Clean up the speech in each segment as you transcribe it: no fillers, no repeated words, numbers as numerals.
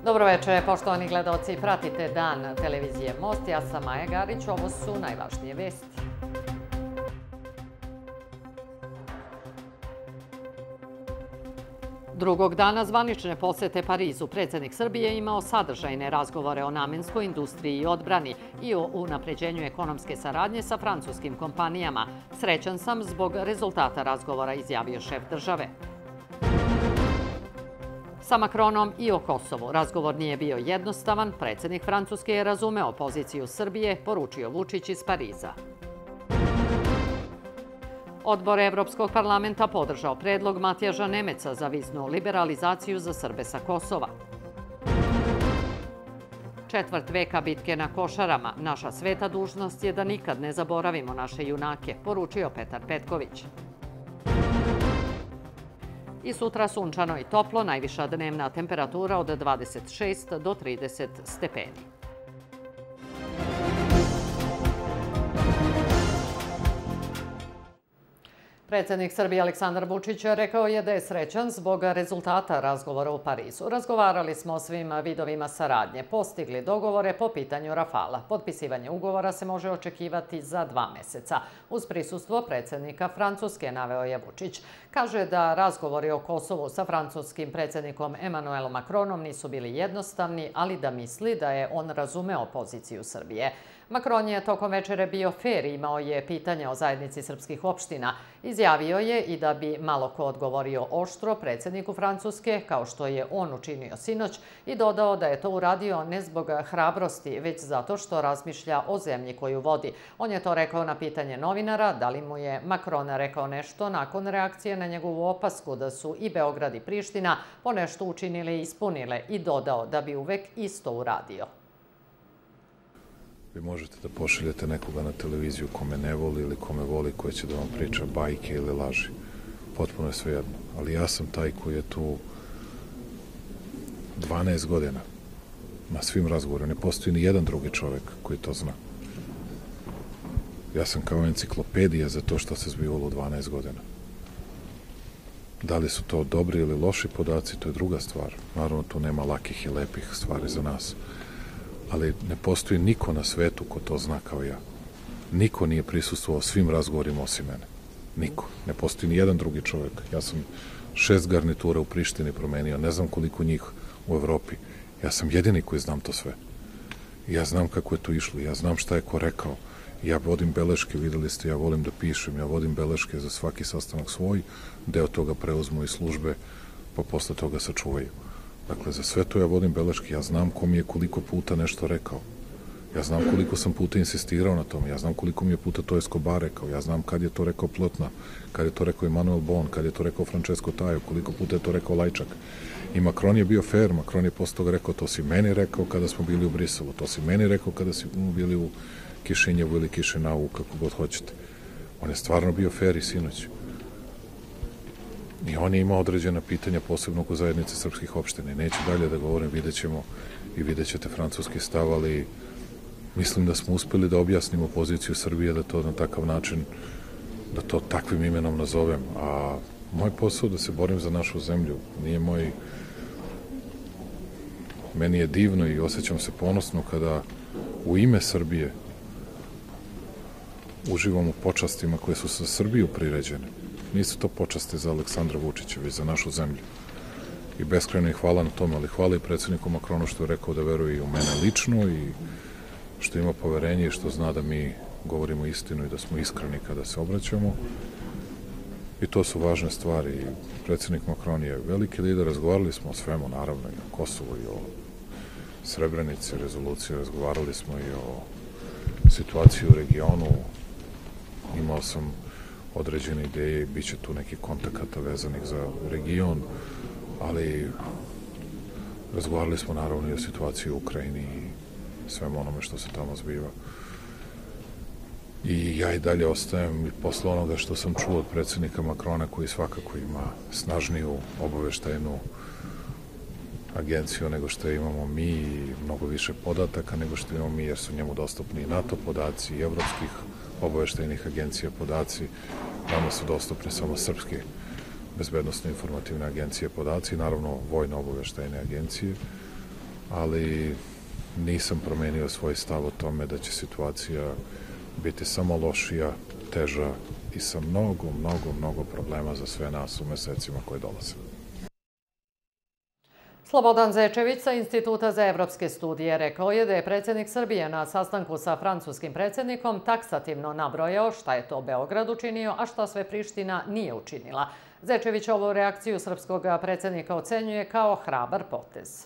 Dobro večer, poštovani gledaoci. Pratite Dan televizije Most. Ja sam Maja Garić. Ovo su najvažnije vesti. Drugog dana zvanične posete Parizu predsjednik Srbije je imao sadržajne razgovore o namenskoj industriji i odbrani i o unapređenju ekonomske saradnje sa francuskim kompanijama. Srećan sam zbog rezultata razgovora, izjavio šef države. Sa Makronom i o Kosovu razgovor nije bio jednostavan. Predsjednik Francuske je razumeo poziciju Srbije, poručio Vučić iz Pariza. Odbor Evropskog parlamenta podržao predlog Matijaža Nemeca za viznu liberalizaciju za Srbe sa Kosova. Četvrt veka bitke na Košarama. Naša sveta dužnost je da nikad ne zaboravimo naše junake, poručio Petar Petković. I sutra sunčano i toplo, najviša dnevna temperatura od 26 do 30 stepeni. Predsjednik Srbije Aleksandar Vučić rekao je da je srećan zbog rezultata razgovora u Parizu. Razgovarali smo o svim vidovima saradnje, postigli dogovore po pitanju Rafala. Potpisivanje ugovora se može očekivati za 2 meseca. Uz prisustvo predsjednika Francuske, naveo je Vučić. Kaže da razgovori o Kosovu sa francuskim predsjednikom Emmanuelom Macronom nisu bili jednostavni, ali da misli da je on razumeo poziciju Srbije. Macron je tokom večere bio fer i imao je pitanja o zajednici srpskih opština. Izjavio je i da bi malo ko odgovorio oštro predsjedniku Francuske, kao što je on učinio sinoć, i dodao da je to uradio ne zbog hrabrosti, već zato što razmišlja o zemlji koju vodi. On je to rekao na pitanje novinara, da li mu je Macron rekao nešto nakon reakcije na njegovu opasku da su i Beograd i Priština ponešto učinile i ispunile, i dodao da bi uvek isto uradio. Vi možete da pošaljete nekoga na televiziju kome ne voli ili kome voli, koji će da vam priča bajke ili laži. Potpuno je svejedno. Ali ja sam taj koji je tu 12 godina na svim razgovorima. Ne postoji ni jedan drugi čovjek koji to zna. Ja sam kao enciklopedija za to što se zbivalo u 12 godina. Da li su to dobri ili loši podaci, to je druga stvar. Naravno, tu nema lakih i lepih stvari za nas. Ali ne postoji niko na svetu ko to zna kao ja. Niko nije prisustvovao svim razgovorima osim mene. Niko. Ne postoji ni jedan drugi čovjek. Ja sam 6 garnitura u Prištini promenio, ne znam koliko njih u Evropi. Ja sam jedini koji znam to sve. Ja znam kako je to išlo, ja znam šta je ko rekao. Ja vodim beleške, videli ste, ja volim da pišem, ja vodim beleške za svaki sastanak svoj, deo toga preuzmu iz službe, pa posle toga sačuvaju. Dakle, za sve to ja vodim beleške, ja znam ko mi je koliko puta nešto rekao. Ja znam koliko sam puta insistirao na tome, ja znam koliko mi je puta to Escobar rekao, ja znam kad je to rekao Plotna, kad je to rekao Emanuel Bon, kad je to rekao Francesco Tajo, koliko puta je to rekao Lajčak. I Macron je bio fair, Macron je posle toga rekao, to si meni rekao kada smo bili u Briselu, to si meni rekao kada smo bili u Kišinjevu ili Kišinavu, kako god hoćete. On je stvarno bio fair i sinoć. I on je imao određena pitanja, posebno oko zajednice srpskih opština. Neću dalje da govorim, vidjet ćemo i vidjet ćete francuski stav, ali mislim da smo uspeli da objasnimo poziciju Srbije, da to na takav način, da to takvim imenom nazovem. A moj posao da se borim za našu zemlju nije moj... Meni je divno i osjećam se ponosno kada u ime Srbije uživam u počastima koje su za Srbiju priređene. Nisu to počasti za Aleksandra Vučića, već za našu zemlju. I beskrajno je hvala na tome, ali hvala i predsjedniku Macronu što je rekao da veruje i u mene lično i što ima poverenje i što zna da mi govorimo istinu i da smo iskreni kada se obraćamo. I to su važne stvari. I predsjednik Macron je veliki lider, razgovarali smo o svemu, naravno, i o Kosovu i o Srebrenici, rezoluciji, razgovarali smo i o situaciji u regionu. Imao sam određene ideje i bit će tu neki kontakata vezanih za region, ali razgovarali smo naravno i o situaciji u Ukrajini i svemu onome što se tamo zbiva. I ja i dalje ostajem i posle onoga što sam čuo od predsjednika Macrona, koji svakako ima snažniju obaveštajnu agenciju nego što imamo mi i mnogo više podataka nego što imamo mi, jer su njemu dostupni i NATO podaci i evropskih obaveštajnih agencija podaci. Nama su dostupne samo srpske bezbednostno informativne agencije podaci i naravno vojno obaveštajne agencije. ali nisam promenio svoj stav o tome da će situacija biti samo lošija, teža i sa mnogo problema za sve nas u mesecima koji dolaze. Slobodan Zečević sa Instituta za evropske studije rekao je da je predsjednik Srbije na sastanku sa francuskim predsjednikom taksativno nabrojao šta je to Beograd učinio, a šta sve Priština nije učinila. Zečević ovu reakciju srpskog predsjednika ocenjuje kao hrabar potez.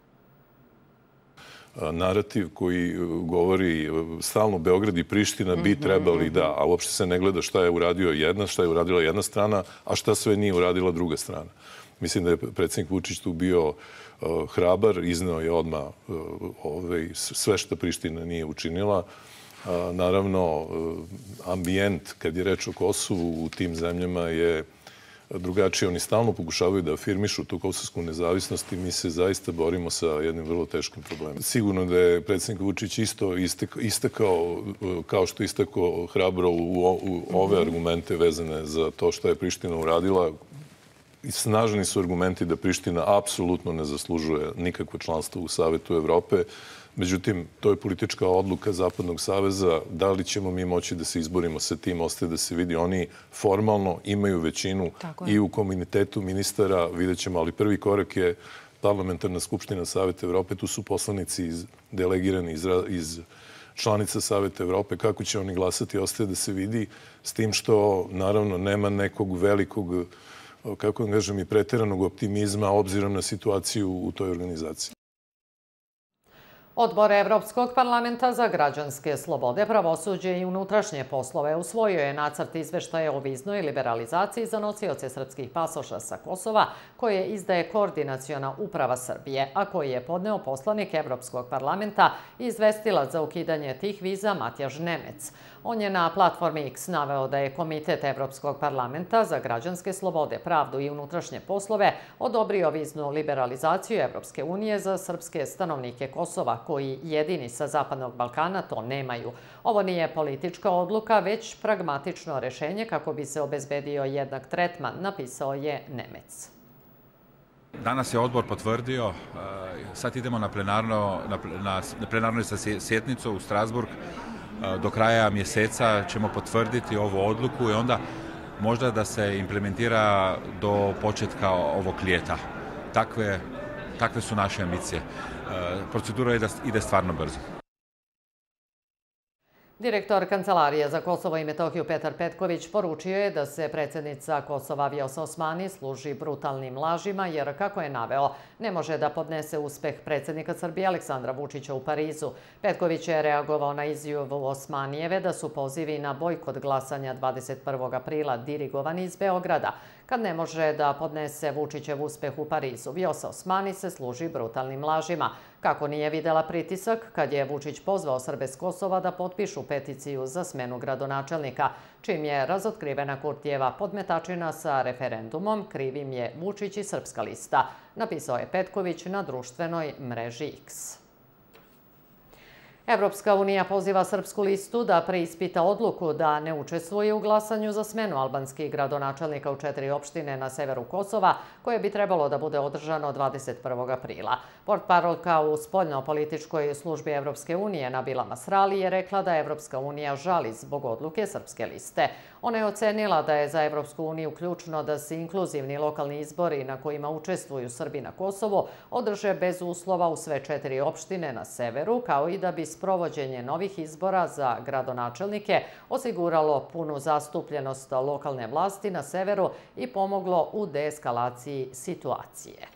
Narativ koji govori stalno Beograd i Priština bi trebali da, a uopšte se ne gleda šta je uradio jedna, šta je uradila jedna strana, a šta sve nije uradila druga strana. Mislim da je predsjednik Vučić tu bio hrabar, izneo je odmah sve što Priština nije učinila. Naravno, ambijent, kad je reč o Kosovu, u tim zemljama je drugačije. Oni stalno pokušavaju da afirmišu tu kosovsku nezavisnost i mi se zaista borimo sa jednim vrlo teškim problemom. Sigurno da je predsjednik Vučić isto istakao, kao što je istakao hrabro u ove argumente vezane za to što je Priština uradila. Snažni su argumenti da Priština apsolutno ne zaslužuje nikakvo članstvo u Savetu Evrope. Međutim, to je politička odluka Zapadnog saveza. Da li ćemo mi moći da se izborimo sa tim, ostaje da se vidi. Oni formalno imaju većinu i u komunitetu ministara, vidjet ćemo, ali prvi korak je Parlamentarna skupština Saveta Evrope. Tu su poslanici delegirani iz članica Saveta Evrope. Kako će oni glasati, ostaje da se vidi, s tim što, naravno, nema nekog velikog, kako vam kažem, i preteranog optimizma obzirom na situaciju u toj organizaciji. Odbor Evropskog parlamenta za građanske slobode, pravosuđe i unutrašnje poslove usvojio je nacrt izveštaja o viznoj liberalizaciji za nosioce srpskih pasoša sa Kosova, koje izdaje Koordinaciona uprava Srbije, a koji je podneo poslanik Evropskog parlamenta i izvestilac za ukidanje tih viza Matjaž Nemec. On je na platformi X naveo da je Komitet Evropskog parlamenta za građanske slobode, pravdu i unutrašnje poslove odobrio viznu liberalizaciju Evropske unije za srpske stanovnike Kosova, koji jedini sa Zapadnog Balkana to nemaju. Ovo nije politička odluka, već pragmatično rešenje kako bi se obezbedio jednak tretman, napisao je Nemec. Danas je odbor potvrdio, sad idemo na plenarnoj sjednicu u Strasburg. Do kraja mjeseca ćemo potvrditi ovu odluku i onda možda da se implementira do početka ovog ljeta. Takve su naše ambicije. Procedura je da ide stvarno brzo. Direktor Kancelarije za Kosovo i Metohiju Petar Petković poručio je da se predsjednica Kosova Vjosa Osmani služi brutalnim lažima jer, kako je naveo, ne može da podnese uspeh predsjednika Srbije Aleksandra Vučića u Parizu. Petković je reagovao na izjavu Osmanijeve da su pozivi na bojkot glasanja 21. aprila dirigovani iz Beograda. Kad ne može da podnese Vučićev uspeh u Parizu, Vjosa Osmani se služi brutalnim lažima. Kako nije videla pritisak kad je Vučić pozvao Srbe s Kosova da potpišu peticiju za smenu gradonačelnika, čim je razotkrivena Kurtijeva podmetačina sa referendumom, krivim je Vučić i Srpska lista, napisao je Petković na društvenoj mreži X. Evropska unija poziva Srpsku listu da preispita odluku da ne učestvuje u glasanju za smenu albanskih gradonačelnika u 4 opštine na severu Kosova, koje bi trebalo da bude održano 21. aprila. Portparolka u spoljno-političkoj službi Evropske unije Nabila Masrali je rekla da Evropska unija žali zbog odluke Srpske liste. Ona je ocenila da je za Evropsku uniju ključno da se inkluzivni lokalni izbori na kojima učestvuju Srbi na Kosovu održe bez uslova u sve 4 opštine na severu, kao i da bi sprovođenje novih izbora za gradonačelnike osiguralo punu zastupljenost lokalne vlasti na severu i pomoglo u deeskalaciji situacije.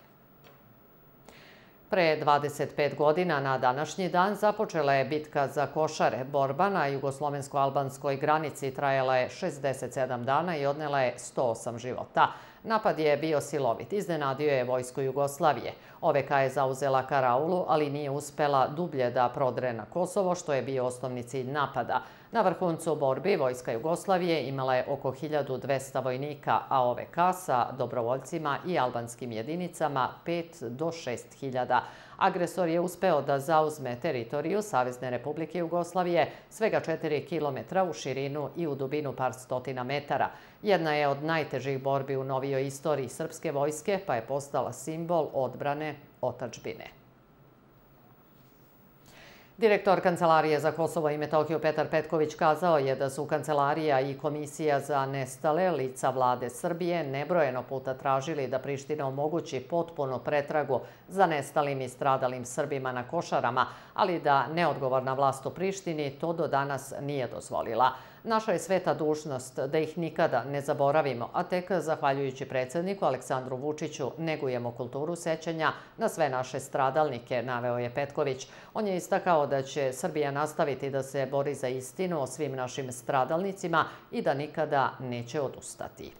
Pre 25 godina na današnji dan započela je bitka za Košare. Borba na jugoslovensko-albanskoj granici trajala je 67 dana i odnela je 108 života. Napad je bio silovit, iznenadio je vojsku Jugoslavije. OVK je zauzela Karaulu, ali nije uspela dublje da prodre na Kosovo, što je bio osnovni cilj napada. Na vrhuncu borbi vojska Jugoslavije imala je oko 1200 vojnika, a OVK sa dobrovoljcima i albanskim jedinicama 5 do 6.000. Agresor je uspeo da zauzme teritoriju Savezne Republike Jugoslavije svega 4 kilometra u širinu i u dubinu par stotina metara. Jedna je od najtežih borbi u novijoj istoriji srpske vojske, pa je postala simbol odbrane otadžbine. Direktor Kancelarije za Kosovo i Metohiju Petar Petković kazao je da su Kancelarija i Komisija za nestale lica vlade Srbije nebrojeno puta tražili da Priština omogući potpunu pretragu za nestalim i stradalim Srbima na Košarama, ali da neodgovorna vlast u Prištini to do danas nije dozvolila. Naša je sveta dužnost da ih nikada ne zaboravimo, a tek zahvaljujući predsjedniku Aleksandru Vučiću negujemo kulturu sećanja na sve naše stradalnike, naveo je Petković. On je istakao da će Srbija nastaviti da se bori za istinu o svim našim stradalnicima i da nikada neće odustati.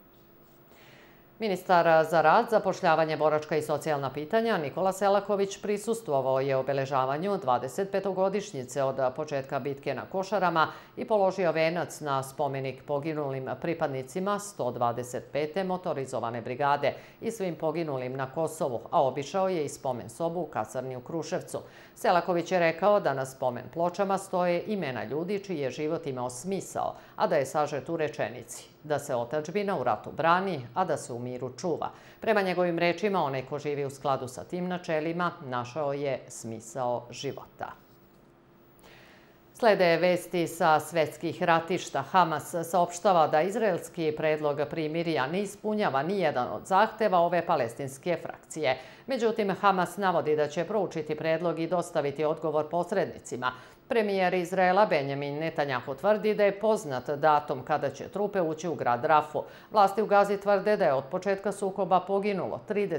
Ministar za rad, zapošljavanje, boračka i socijalna pitanja Nikola Selaković prisustvovao je obeležavanju 25-godišnjice od početka bitke na Košarama i položio venac na spomenik poginulim pripadnicima 125. motorizovane brigade i svim poginulim na Kosovu, a obišao je i spomen sobu u kasarni u Kruševcu. Selaković je rekao da na spomen pločama stoje imena ljudi čiji je život imao smisao, a da je sažet u rečenici: da se otadžbina u ratu brani, a da se u miru čuva. Prema njegovim rečima, onaj ko živi u skladu sa tim načelima našao je smisao života. Slede vesti sa svetskih ratišta. Hamas saopštava da izraelski predlog primirja ne ispunjava ni jedan od zahteva ove palestinske frakcije. Međutim, Hamas navodi da će proučiti predlog i dostaviti odgovor posrednicima. Premijer Izraela Benjamin Netanjahu tvrdi da je poznat datum kada će trupe ući u grad Rafu. Vlasti u Gazi tvrde da je od početka sukoba poginulo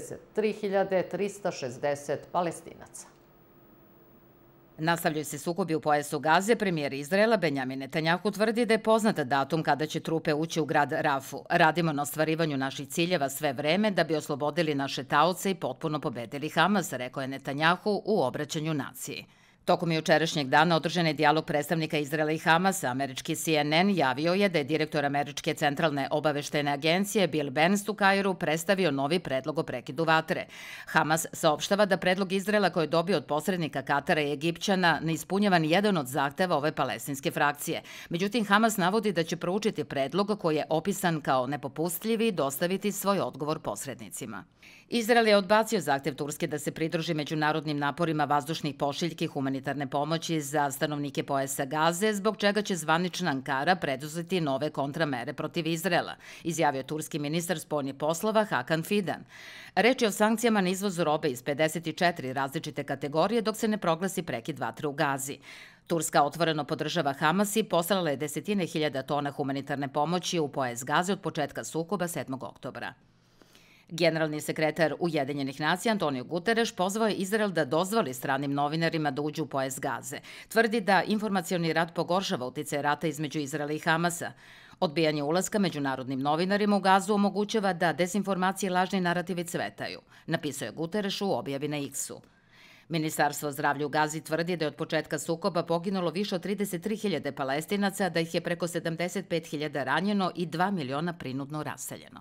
33.360 Palestinaca. Nastavljaju se sukobi u pojasu Gaze. Premijer Izraela Benjamin Netanjahu tvrdi da je poznat datum kada će trupe ući u grad Rafu. Radimo na ostvarivanju naših ciljeva sve vreme da bi oslobodili naše taoce i potpuno pobedili Hamas, rekao je Netanjahu u obraćanju naciji. Tokom jučerašnjeg dana održan je dijalog predstavnika Izraela i Hamasa. Američki CNN javio je da je direktor Američke centralne obaveštajne agencije Bill Burns u Kairu predstavio novi predlog o prekidu vatre. Hamas saopštava da predlog Izraela koji je dobio od posrednika Katara i Egipćana ne ispunjava ni jedan od zahteva ove palestinske frakcije. Međutim, Hamas navodi da će proučiti predlog koji je opisan kao nepopustljivi i dostaviti svoj odgovor posrednicima. Izrael je odbacio zahtev Turske da se pridruži međunarodnim naporima vazdušnih pošiljki humanitarne pomoći za stanovnike pojasa Gaze, zbog čega će zvanična Ankara preduzeti nove kontramere protiv Izraela, izjavio turski ministar spoljnih poslova Hakan Fidan. Reč je o sankcijama na izvoz robe iz 54 različite kategorije dok se ne proglasi prekid vatre u Gazi. Turska otvoreno podržava Hamas i poslala je desetine hiljada tona humanitarne pomoći u pojas Gaze od početka sukoba 7. oktobra. Generalni sekretar Ujedinjenih nacija Antonio Guterres pozvao je Izrael da dozvoli stranim novinarima da uđu u pojas Gaze. Tvrdi da informacioni rat pogoršava uticaj rata između Izraela i Hamasa. Odbijanje ulaska međunarodnim novinarima u Gazu omogućava da dezinformacije i lažni narativi cvetaju, napisao je Guterres u objavi na X-u. Ministarstvo zdravlja u Gazi tvrdi da je od početka sukoba poginulo više od 33.000 Palestinaca, da ih je preko 75.000 ranjeno i 2 miliona prinudno raseljeno.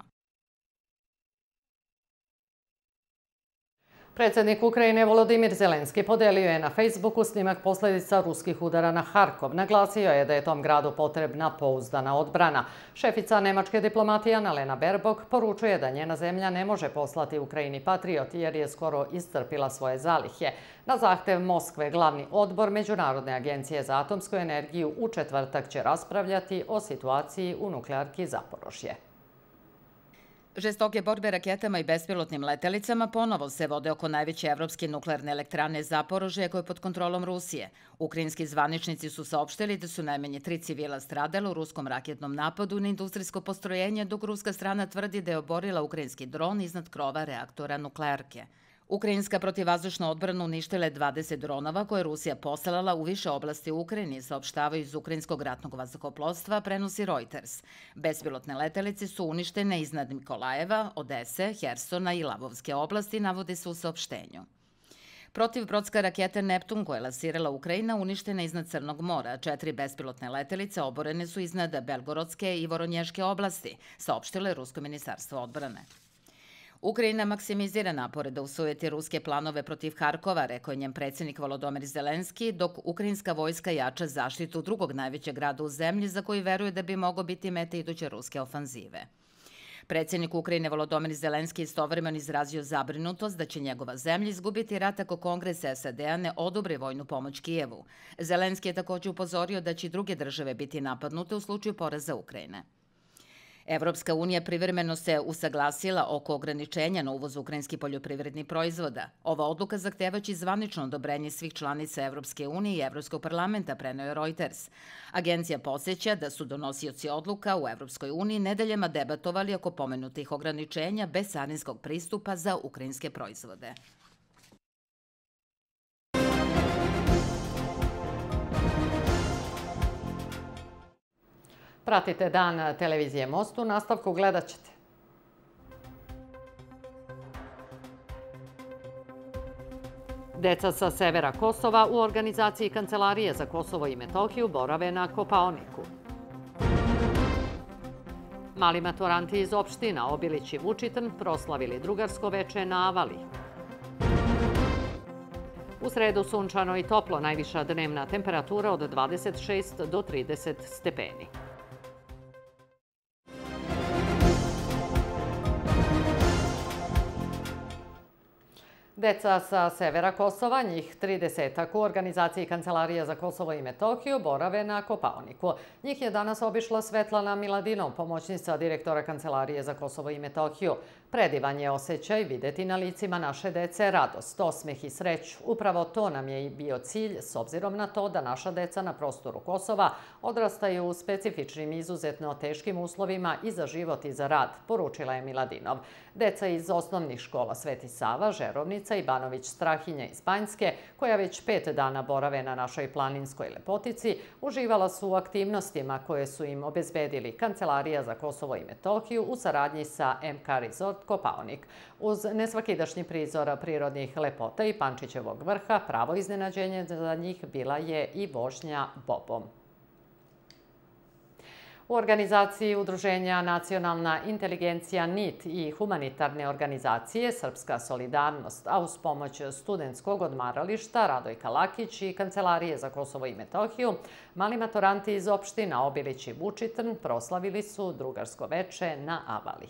Predsjednik Ukrajine Volodimir Zelenski podelio je na Facebooku snimak posljedica ruskih udara na Harkov. Naglasio je da je tom gradu potrebna pouzdana odbrana. Šefica nemačke diplomatije Annalena Baerbock poručuje da njena zemlja ne može poslati Ukrajini Patriot jer je skoro iscrpila svoje zalihe. Na zahtev Moskve glavni odbor Međunarodne agencije za atomsku energiju u četvrtak će raspravljati o situaciji u nuklearki Zaporožje. Žestoke borbe raketama i bespilotnim letelicama ponovo se vode oko najveće evropske nuklearne elektrane Zaporožje koje je pod kontrolom Rusije. Ukrajinski zvaničnici su saopštili da su najmanje 3 civila stradala u ruskom raketnom napadu na industrijsko postrojenje, dok ruska strana tvrdi da je oborila ukrajinski dron iznad krova reaktora nuklearke. Ukrajinska protivvazdušna odbrana uništila je 20 dronova koje je Rusija poslala u više oblasti u Ukrajini, saopštavaju iz ukrajinskog ratnog vazduhoplovstva, prenosi Reuters. Bespilotne letelice su uništene iznad Nikolajeva, Odese, Hersona i Lavovske oblasti, navode se u saopštenju. Protivbrodska raketa Neptun koja je lansirala Ukrajina uništena iznad Crnog mora. 4 bespilotne letelice oborene su iznad Belgorodske i Voronješke oblasti, saopštilo je Rusko ministarstvo odbrane. Ukrajina maksimizira napore da usujeti ruske planove protiv Harkova, rekao je njen predsjednik Volodymyr Zelenski, dok ukrajinska vojska jača zaštitu drugog najvećeg grada u zemlji za koji veruje da bi mogao biti meta iduće ruske ofanzive. Predsjednik Ukrajine Volodymyr Zelenski istovremeno izrazio zabrinutost da će njegova zemlja izgubiti rat ako Kongres SAD-a ne odobri vojnu pomoć Kijevu. Zelenski je također upozorio da će i druge države biti napadnute u slučaju poraza Ukrajine. Evropska unija privremeno se usaglasila oko ograničenja na uvoz ukrajinskih poljoprivrednih proizvoda. Ova odluka zahtevaće zvanično odobrenje svih članica Evropske unije i Evropskog parlamenta, preneo je Reuters. Agencija podsjeća da su donosioci odluka u Evropskoj uniji nedeljama debatovali oko pomenutih ograničenja bez carinskog pristupa za ukrajinske proizvode. Pratite Dan televizije Most, u nastavku gledat ćete. Deca sa severa Kosova u organizaciji Kancelarije za Kosovo i Metohiju borave na Kopaoniku. Mali maturanti iz opština Obilić i Vučitrn proslavili drugarsko veče na Avali. U sredu sunčano i toplo, najviša dnevna temperatura od 26 do 30 stepeni. Deca sa severa Kosova, njih 30 u organizaciji Kancelarije za Kosovo i Metohiju, borave na Kopaoniku. Njih je danas obišla Svetlana Miladinov, pomoćnica direktora Kancelarije za Kosovo i Metohiju. Predivan je osjećaj videti na licima naše dece radost, osmeh i sreću. Upravo to nam je i bio cilj, s obzirom na to da naša deca na prostoru Kosova odrastaju u specifičnim, izuzetno teškim uslovima i za život i za rad, poručila je Miladinov. Deca iz osnovnih škola Sveti Sava, Žerovnica i Banović Strahinja iz Banjske, koja već 5 dana borave na našoj planinskoj lepotici, uživala su u aktivnostima koje su im obezbedili Kancelarija za Kosovo i Metohiju u saradnji sa MK Resort Kopaonik. Uz nesvakidašnji prizor prirodnih lepota i Pančićevog vrha, pravo iznenađenje za njih bila je i vožnja bobom. U organizaciji Udruženja Nacionalna inteligencija NIT i humanitarne organizacije Srpska solidarnost, a uz pomoć studentskog odmarališta Radojka Lakić i Kancelarije za Kosovo i Metohiju, mali maturanti iz opština Obilić i Vučitrn proslavili su drugarsko veče na Avali.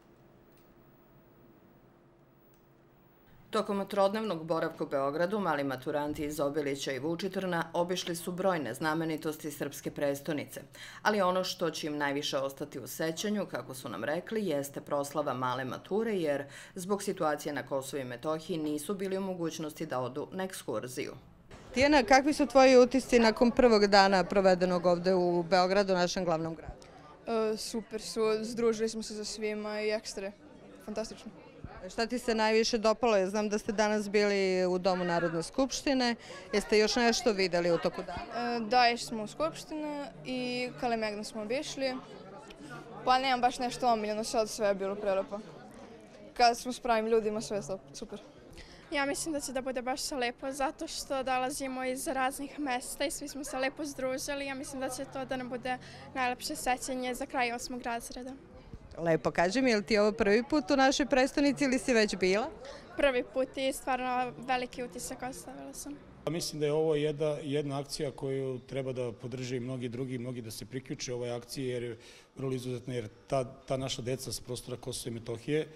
Tokom trodnevnog boravka u Beogradu, mali maturanti iz Obilića i Vučitrna obišli su brojne znamenitosti srpske prestonice. Ali ono što će im najviše ostati u sećanju, kako su nam rekli, jeste proslava male mature, jer zbog situacije na Kosovu i Metohiji nisu bili u mogućnosti da odu na ekskurziju. Tijana, kakvi su tvoji utisci nakon prvog dana provedenog ovde u Beogradu, našem glavnom gradu? Super su, združili smo se sa svima i ekstra. Fantastično. Šta ti se najviše dopalo? Ja znam da ste danas bili u Domu Narodne skupštine. Jeste još nešto videli u toku dana? Da, išli smo u skupštinu i Kalemegdan smo obišli. Pa nemam baš nešto omiljeno, sve je bilo prelepo. Kada smo s pravim ljudima, sve je super. Ja mislim da će da bude baš lepo, zato što dolazimo iz raznih mesta i svi smo se lepo združili. Ja mislim da će to da nam bude najlepše sećanje za kraj 8. razreda. Lepo, kaži mi, je li ti ovo prvi put u našoj prestonici ili si već bila? Prvi put i stvarno veliki utisak ostavila sam. Mislim da je ovo jedna akcija koju treba da podrže i mnogi drugi, mnogi da se priključe ovoj akciji, jer je vrlo izuzetna, jer ta naša deca s prostora Kosova i Metohije,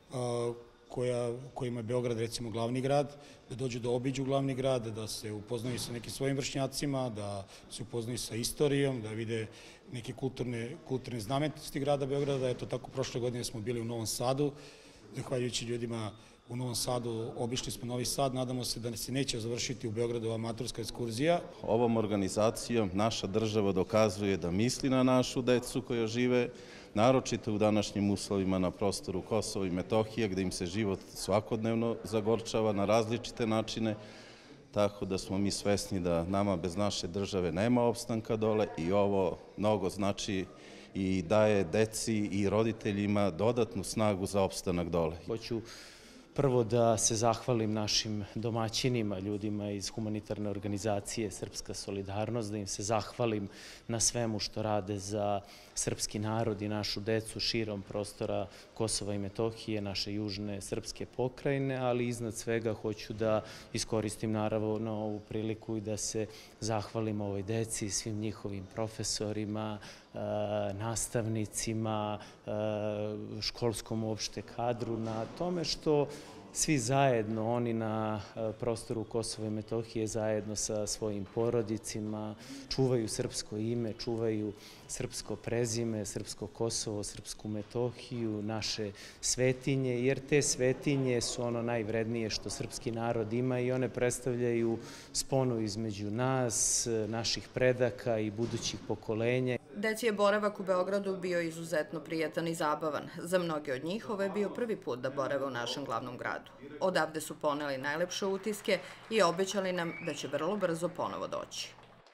kojima je Beograd recimo glavni grad, da dođu da obiđu glavni grad, da se upoznaju sa nekim svojim vršnjacima, da se upoznaju sa istorijom, da vide neke kulturne znamenitosti grada Beograda. Eto tako, prošle godine smo bili u Novom Sadu, zahvaljujući ljudima u Novom Sadu obišli smo Novi Sad, nadamo se da se neće završiti u Beogradu ova maturska ekskurzija. Ovom organizacijom naša država dokazuje da misli na našu decu koja žive, naročito u današnjim uslovima na prostoru Kosova i Metohije, gde im se život svakodnevno zagorčava na različite načine, tako da smo mi svesni da nama bez naše države nema opstanka dole i ovo mnogo znači i daje deci i roditeljima dodatnu snagu za opstanak dole. Hoću prvo da se zahvalim našim domaćinima, ljudima iz humanitarne organizacije Srpska solidarnost, da im se zahvalim na svemu što rade za srpski narod i našu decu širom prostora Kosova i Metohije, naše južne srpske pokrajine, ali iznad svega hoću da iskoristim naravno ovu priliku i da se zahvalim ovoj deci, svim njihovim profesorima, nastavnicima, školskom uopšte kadru, na tome što svi zajedno, oni na prostoru Kosova i Metohije zajedno sa svojim porodicima čuvaju srpsko ime, čuvaju srpsko prezime, srpsko Kosovo, srpsku Metohiju, naše svetinje, jer te svetinje su ono najvrednije što srpski narod ima i one predstavljaju sponu između nas, naših predaka i budućih pokolenja. Deci je boravak u Beogradu bio izuzetno prijetan i zabavan. Za mnoge od njih ovo je bio prvi put da borave u našem glavnom gradu. Odavde su poneli najlepše utiske i obećali nam da će vrlo brzo ponovo doći.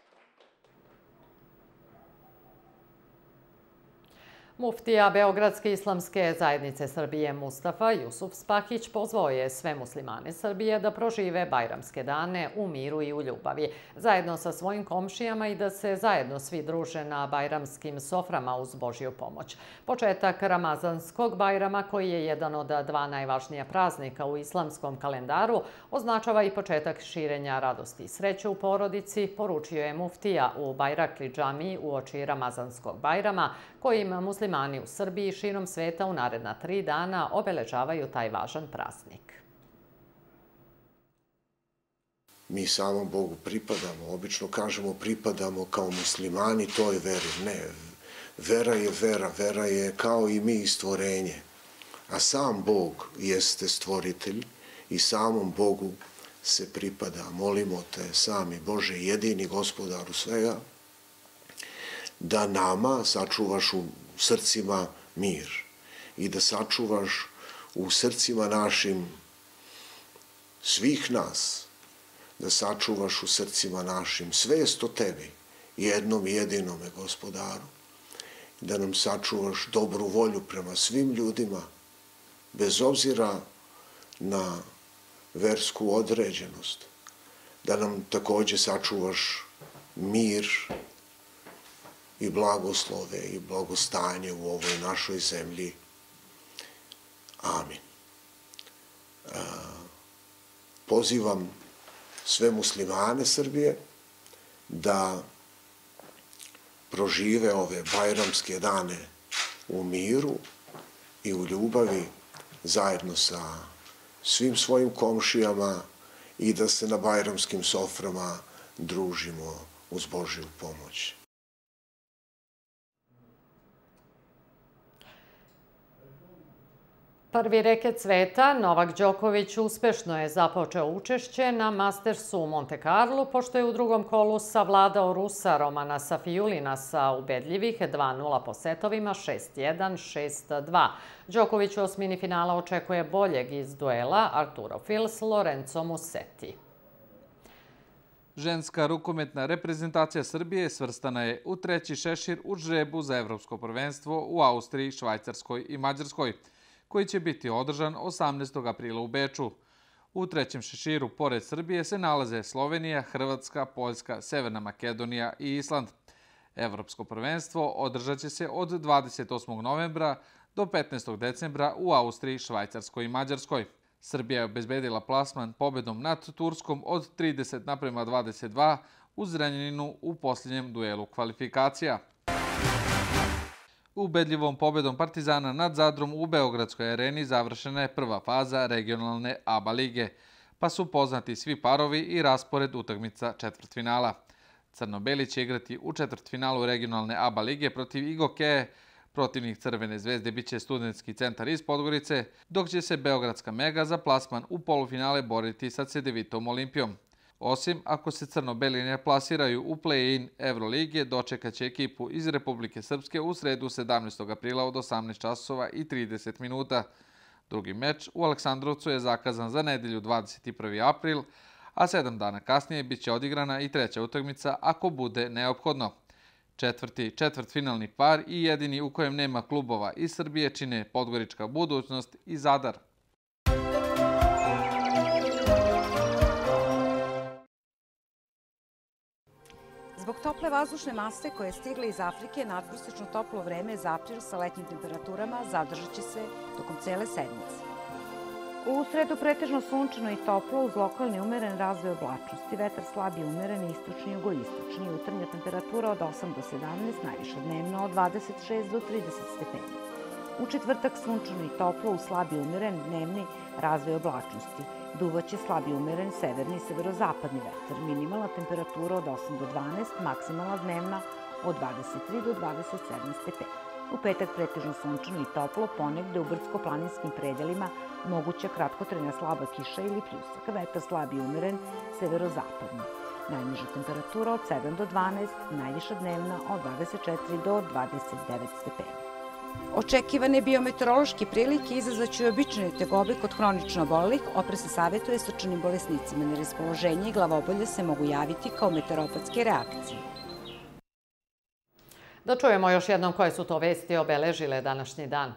Muftija Beogradske islamske zajednice Srbije Mustafa Jusuf Spahić pozvao je sve muslimane Srbije da prožive bajramske dane u miru i u ljubavi, zajedno sa svojim komšijama i da se zajedno svi druže na bajramskim soframa uz Božju pomoć. Početak Ramazanskog bajrama, koji je jedan od dva najvažnija praznika u islamskom kalendaru, označava i početak širenja radosti i sreće u porodici, poručio je muftija u Bajrakli džamiji uoči Ramazanskog bajrama, kojim muslimani u Srbiji i širom sveta u naredna 3 dana obeležavaju taj važan praznik. Mi samom Bogu pripadamo, obično kažemo pripadamo kao muslimani toj veri. Ne, vera je vera, vera je kao i mi stvorenje. A sam Bog jeste stvoritelj i samom Bogu se pripada. Molimo te, sami Bože, jedini gospodaru svega, da nama sačuvaš u srcima mir i da sačuvaš u srcima našim svih nas, da sačuvaš u srcima našim svest o tebi, jednom jedinome gospodaru, da nam sačuvaš dobru volju prema svim ljudima, bez obzira na versku određenost, da nam takođe sačuvaš mir i blagoslove i blagostanje u ovoj našoj zemlji. Amin. Pozivam sve muslimane Srbije da prožive ove bajramske dane u miru i u ljubavi zajedno sa svim svojim komšijama i da se na bajramskim soframa družimo uz Božju pomoć. Prvi reket sveta, Novak Đoković, uspešno je započeo učešće na Mastersu u Monte Carlo, pošto je u drugom kolu savladao Rusa Romana Safijulina sa ubedljivih 2:0 po setovima 6:1, 6:2. Đoković u osmini finala očekuje boljeg iz duela Arturo Fils Lorenzo Musetti. Ženska rukometna reprezentacija Srbije svrstana je u treći šešir u žrebu za evropsko prvenstvo u Austriji, Švajcarskoj i Mađarskoj, koji će biti održan 18. aprila u Beču. U trećem šeširu, pored Srbije, se nalaze Slovenija, Hrvatska, Poljska, Severna Makedonija i Island. Evropsko prvenstvo održat će se od 28. novembra do 15. decembra u Austriji, Švajcarskoj i Mađarskoj. Srbija je obezbedila plasman pobedom nad Turskom od 30:22 u Zrenjaninu u posljednjem duelu kvalifikacija. Ubedljivom pobedom Partizana nad Zadrom u Beogradskoj areni završena je prva faza regionalne ABA lige, pa su poznati svi parovi i raspored utakmica četvrtfinala. Crno-beli će igrati u četvrtfinalu regionalne ABA lige protiv Igokeje, protivnik Crvene zvezde biće Studentski centar iz Podgorice, dok će se Beogradska Mega za plasman u polufinale boriti sa Cedevitom Olimpijom. Osim ako se crno-beli ne plasiraju u play-in Evrolige, dočekat će ekipu iz Republike Srpske u sredu 17. aprila od 18 časova i 30 minuta. Drugi meč u Aleksandrovcu je zakazan za nedelju 21. april, a 7 dana kasnije biće odigrana i treća utakmica ako bude neophodno. Četvrtfinalni par i jedini u kojem nema klubova iz Srbije čine Podgorička Budućnost i Zadar. Zbog tople vazdušne mase koje je stigla iz Afrike, nadprosečno toplo vreme za april sa letnjim temperaturama zadržat će se tokom cele sedmice. U sredu pretežno sunčano i toplo uz lokalni umeren razvoj oblačnosti. Vetar slab i umeren, istočni i jugoistočni. Jutarnja temperatura od 8 do 17, najviša dnevno od 26 do 30 stepeni. U četvrtak sunčano i toplo uz slab i umeren, dnevni razvoj oblačnosti. Duvaće slab i umeren severni i severozapadni vetar. Minimalna temperatura od 8 do 12, maksimalna dnevna od 23 do 27 stepeni. U petak pretežno sunčano i toplo, ponegde u brdsko-planinskim predelima moguća kratkotrajna slaba kiša ili pljusak. Vetar slab i umeren, severozapadni. Najniža temperatura od 7 do 12, najviša dnevna od 24 do 29 stepeni. Očekivane biometeorološke prilike izazvaće i obične tegobe kod hronično obolelih. Opre se savjetuje srčanim bolesnicima. Neraspoloženje i glavobolje se mogu javiti kao meteoropatske reakcije. Da čujemo još jednom koje su to vesti obeležile današnji dan.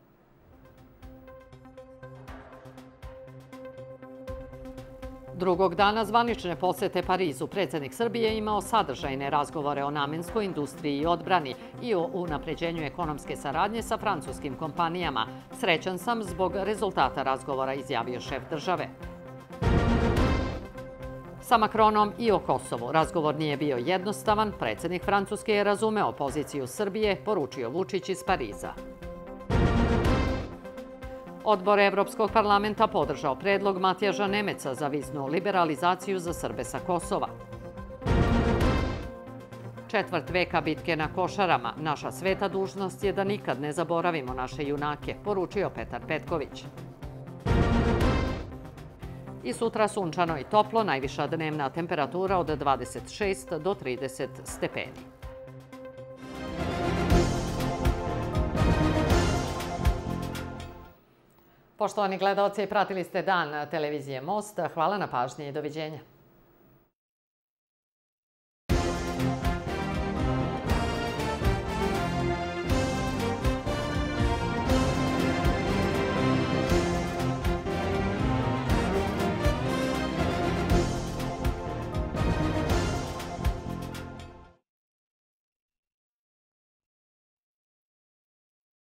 Drugog dana zvanične posete Parizu predsjednik Srbije imao sadržajne razgovore o namenskoj industriji i odbrani i o unapređenju ekonomske saradnje sa francuskim kompanijama. Srećan sam zbog rezultata razgovora, izjavio šef države. Sa Makronom i o Kosovu razgovor nije bio jednostavan. Predsjednik Francuske je razumeo poziciju Srbije, poručio Vučić iz Pariza. Odbor Evropskog parlamenta podržao predlog Matijaža Nemeca za viznu liberalizaciju za Srbe sa Kosova. Četvrt veka bitke na Košarama. Naša sveta dužnost je da nikad ne zaboravimo naše junake, poručio Petar Petković. I sutra sunčano i toplo, najviša dnevna temperatura od 26 do 30 stepeni. Poštovani gledaoci, pratili ste Dan televizije Most. Hvala na pažnji i doviđenja.